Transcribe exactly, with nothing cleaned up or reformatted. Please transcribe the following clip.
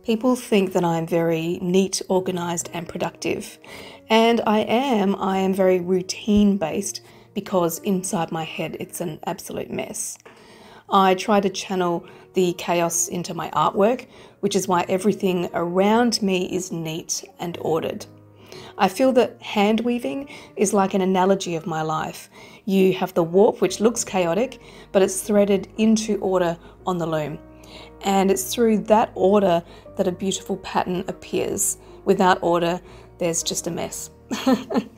People think that I'm very neat, organised and productive. And I am. I am very routine-based because inside my head it's an absolute mess. I try to channel the chaos into my artwork, which is why everything around me is neat and ordered. I feel that hand weaving is like an analogy of my life. You have the warp, which looks chaotic, but it's threaded into order on the loom. And it's through that order that a beautiful pattern appears. Without order, there's just a mess.